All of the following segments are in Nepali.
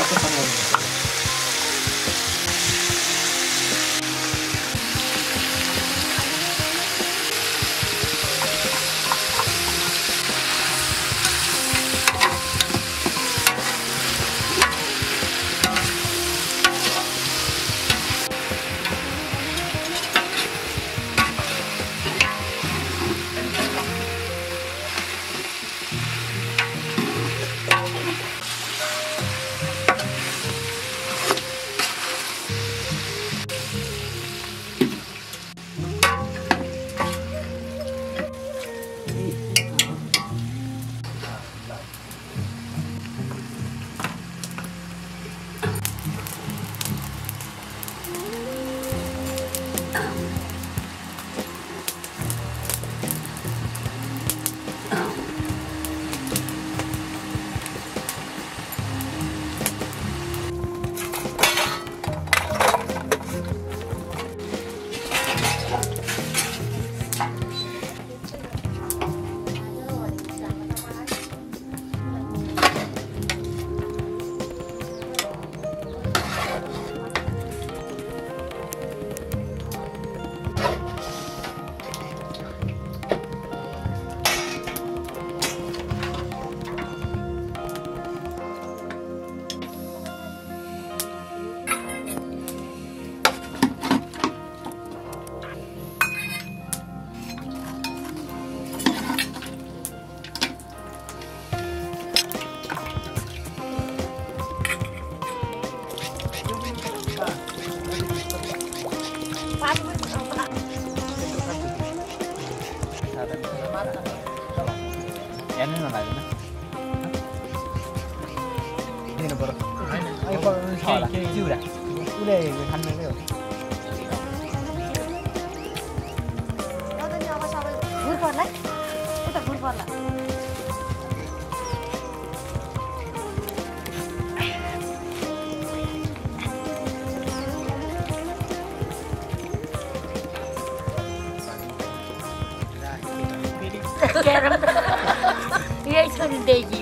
यही छोरी देखियो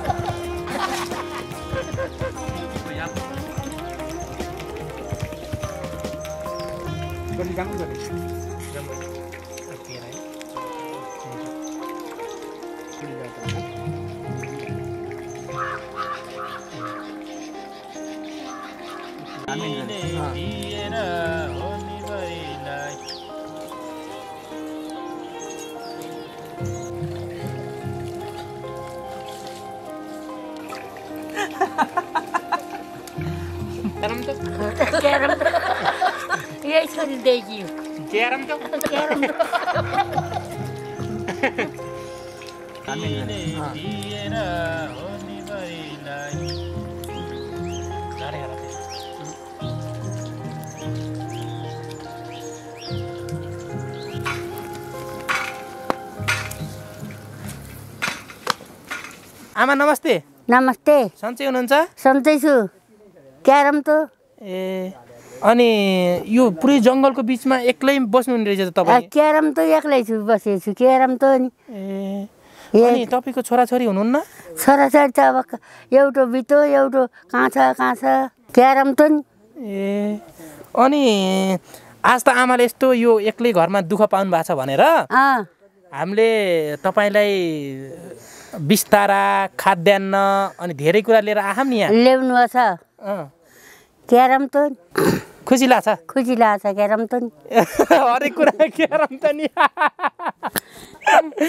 यही छोरी देखियो क्यारम त आमा नमस्ते। नमस्ते। सन्चै हुनुहुन्छ? सन्चै छु। क्यारम त ए अनि यो पुरै जङ्गलको बिचमा एक्लै बस्नुहुने रहेछ त तपाईँ? क्यारम त एक्लै छु, बसेको छु। क्यारम त नि अनि तपाईँको छोराछोरी हुनुहुन्न? छोराछोरी त अब एउटा बितो एउटा कहाँ छ क्यारम त नि। ए अनि आज त आमाले यस्तो यो एक्लै घरमा दुःख पाउनु भएको छ भनेर हामीले तपाईँलाई बिस्तारा खाद्यान्न अनि धेरै कुरा लिएर आएछौँ नि यहाँ। ल्याउनु छ क्यारम त खुसी लाग्छ? खुसी लाग्छ क्यारम त नि। हरेक कुरा क्यारम त नि।